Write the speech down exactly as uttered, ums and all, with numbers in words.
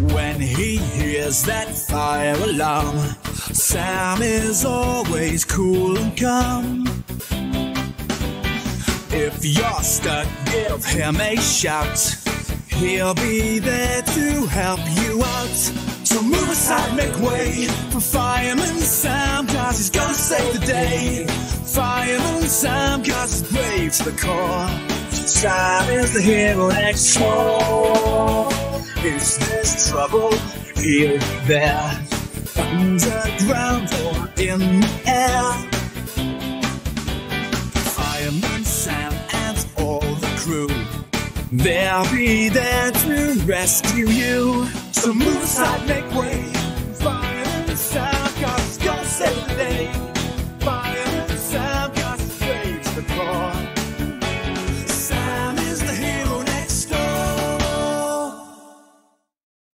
When he hears that fire alarm, Sam is always cool and calm. If you're stuck, give him a shout. He'll be there to help you out. So move aside, make way for Fireman Sam, cause he's gonna save the day. Fireman Sam, cause he's brave to the core. Sam is the hero next door. Is there's trouble here or there, underground or in the air, Fireman Sam and all the crew, they'll be there to rescue you. So move aside, make way